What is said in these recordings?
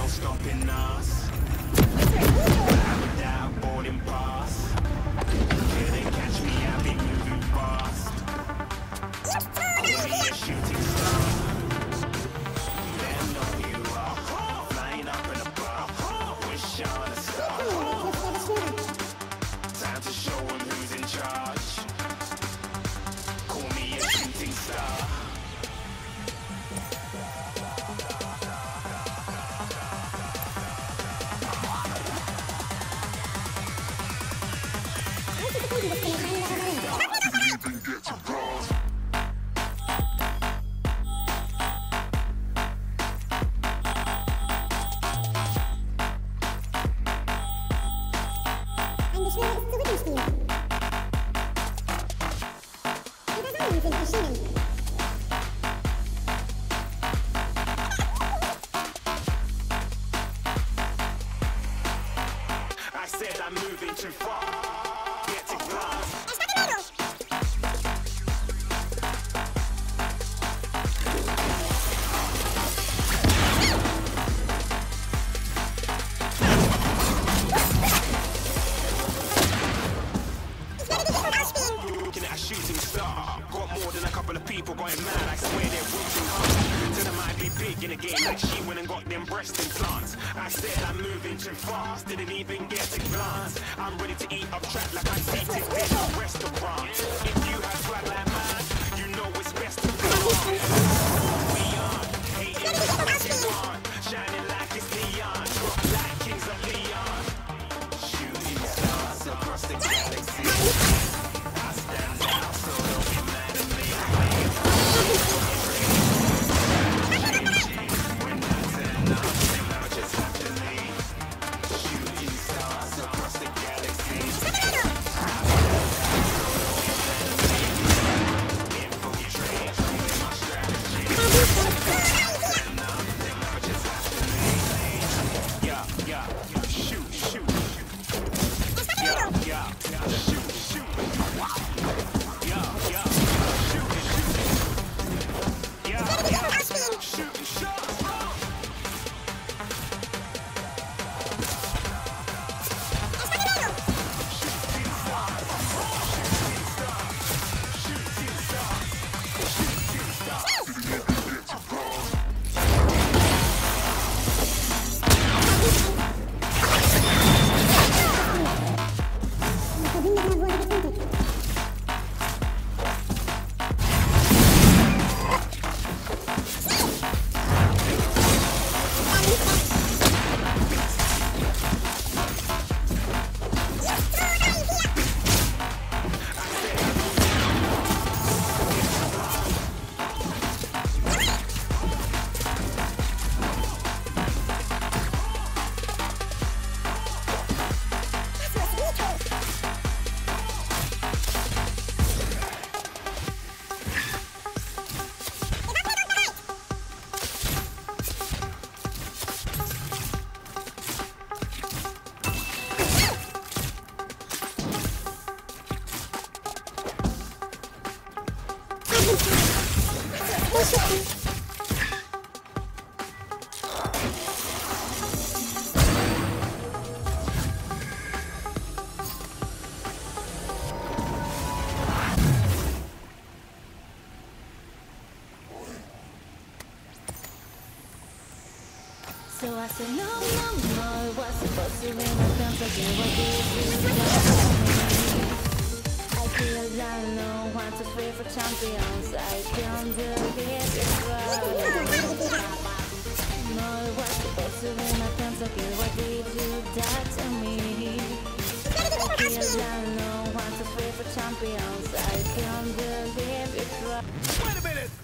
no stopping us. Without boarding pass. Couldn't catch me, I've been moving fast. Call me a shooting star. Them know you are. Flying up in a bar. Wish on a star. Time to show 'em who's in charge. Call me a shooting star. I said I'm moving too far. Get to glass. Looking at a shooting star. Got more than a couple of people going mad. I swear they're working hard. Till I might be big in the game like she went and got them breast implants. I said I'm moving too fast. Didn't even get a glance. I'm ready to eat up track like I'm seated in a restaurant. If you have swag like mine, you know it's best to go on. We on, hating what you want. Shining like it's neon. Drop like kings of Leon. Shooting stars across the galaxy. I stand out so don't be mad at me. When I turn up, I just have to leave. Shooting stars across the galaxy. Infiltrate with my strategy. Turn up, I just have to leave. Yeah, shoot. Yeah, shoot. Shooting shots. So I said no, it was supposed to be my friends, I did what you I feel like no one's afraid for champions. I can't believe it's right. No, it was supposed to be my friends, I did what did you that to me. I feel like no one's afraid for champions. I can't believe it's right. Wait a minute.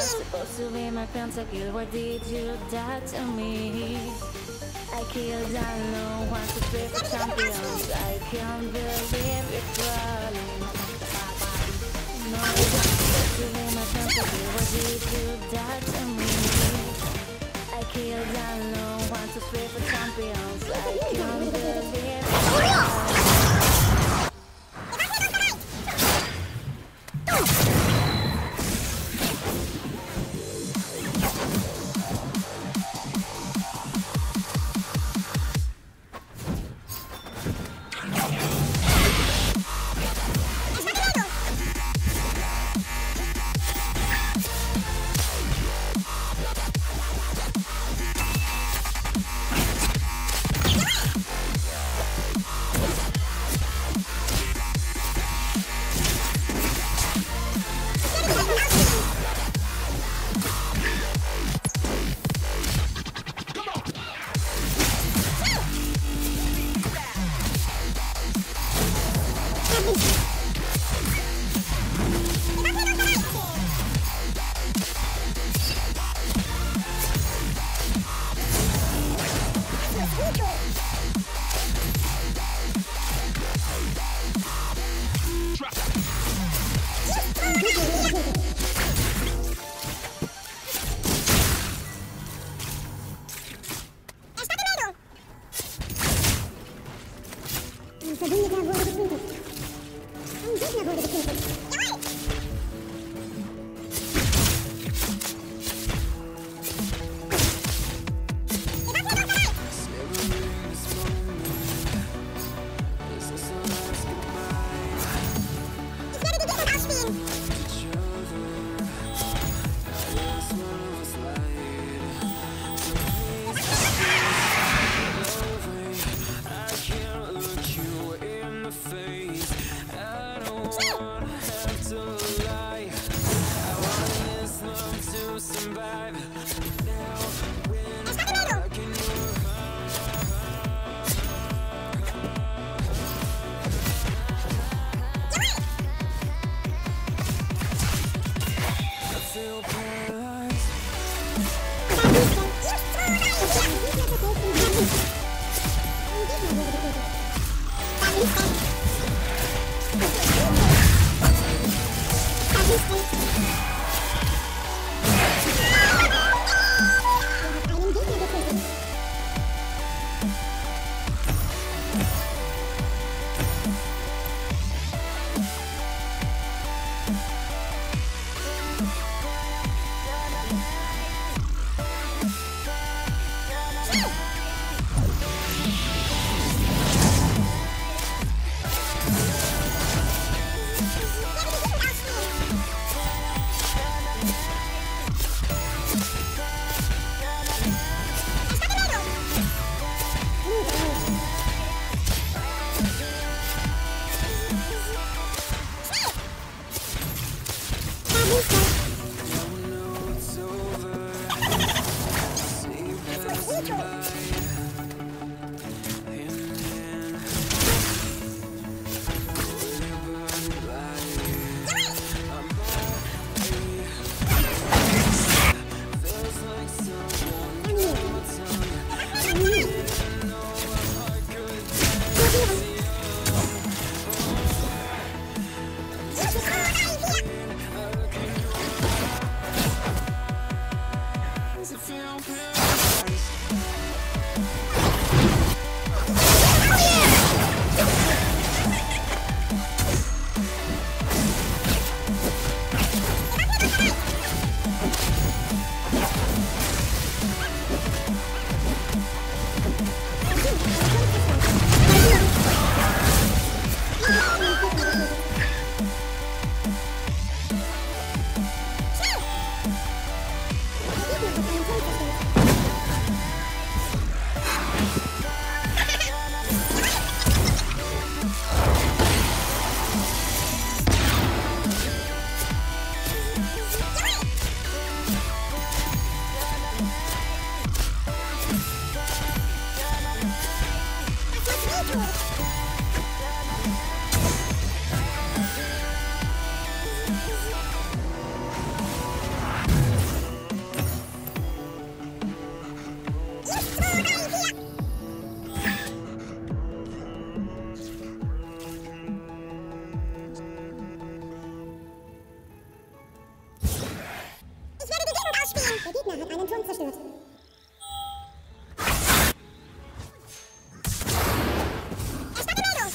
supposed to be my pentakill. Why did you die to me? I killed alone, want to play for champions. I can't believe it's falling. No, it's supposed to be my pentakill. Why did you die to me? I killed alone, want to play for champions. I can't believe it's falling. Der Gegner hat einen Turm zerstört. Erstatte Meldung!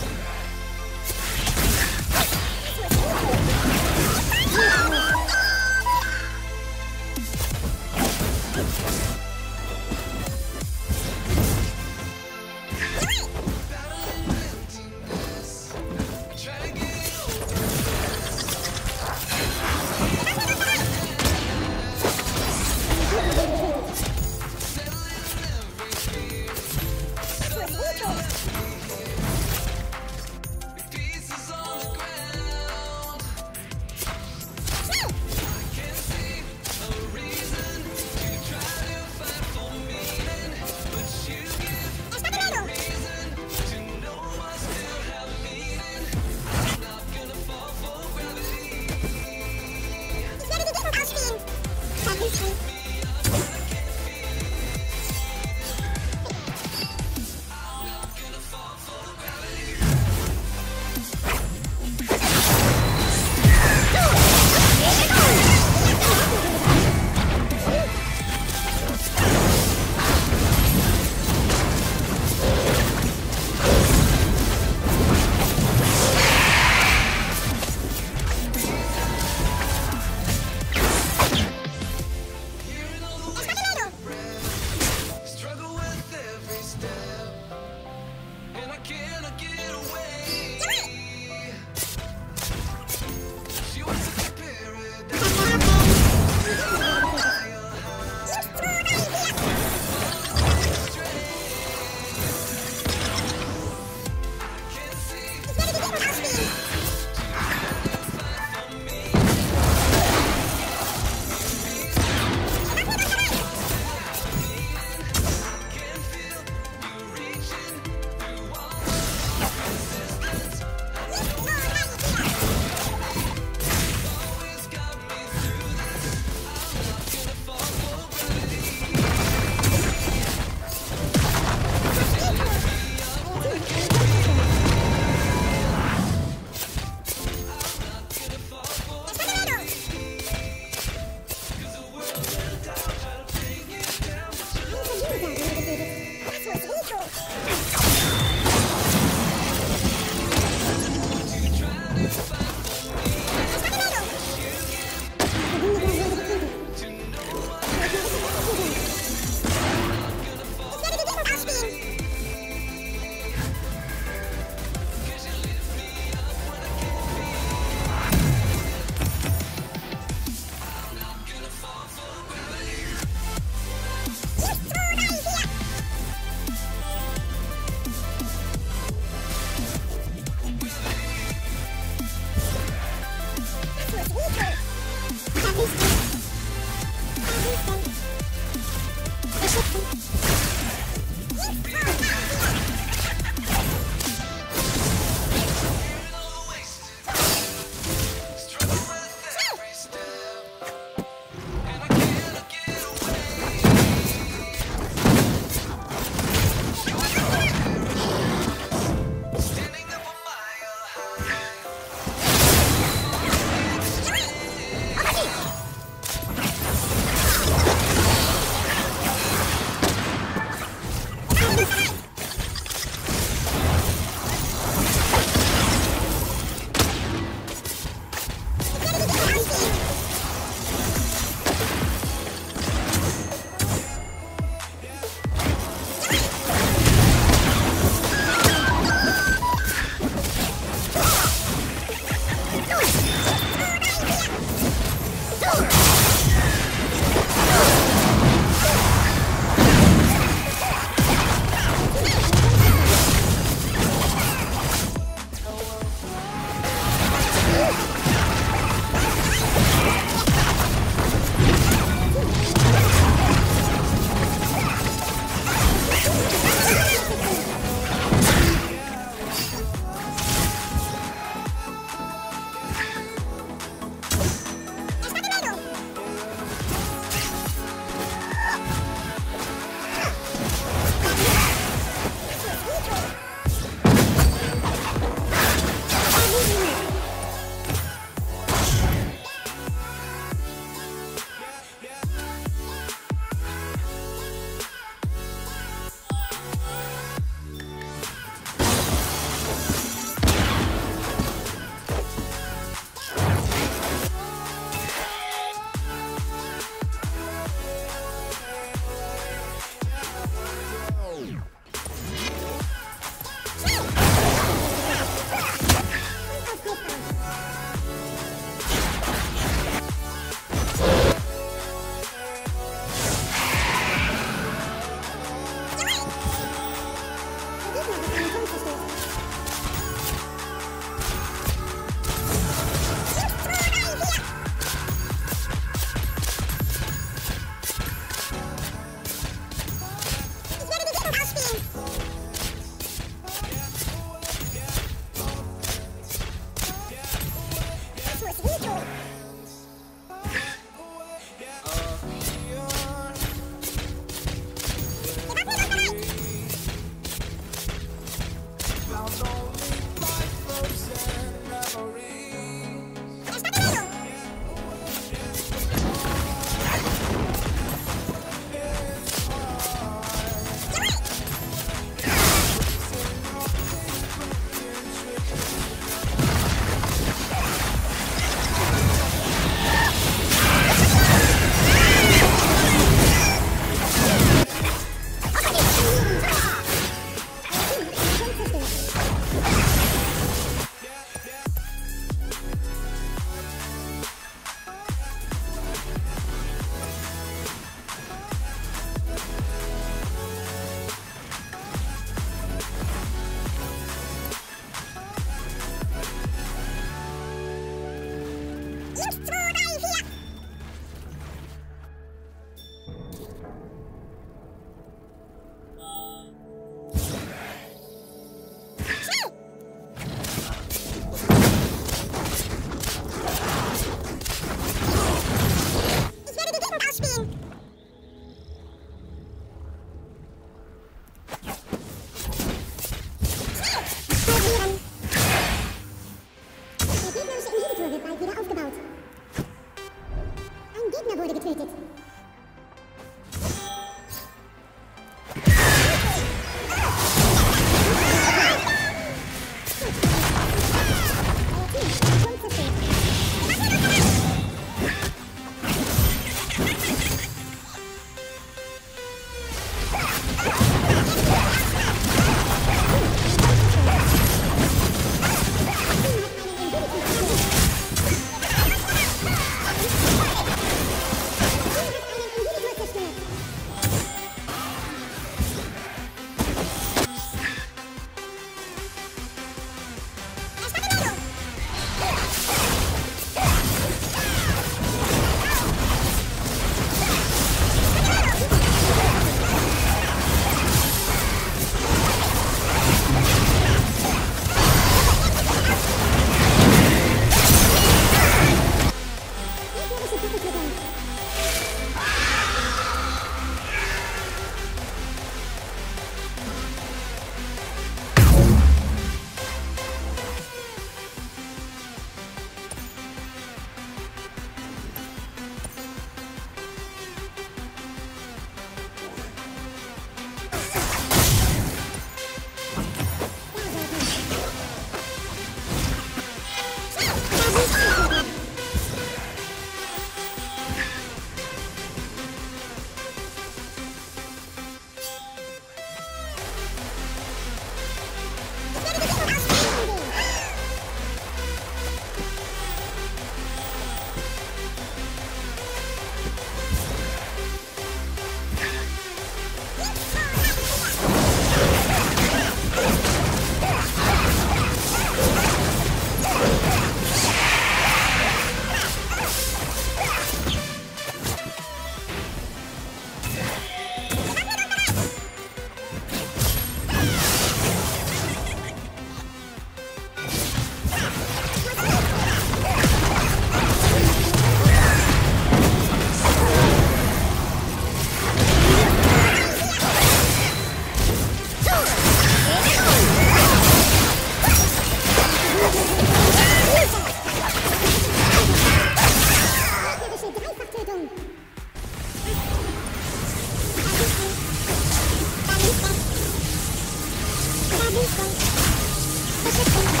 Versuchen.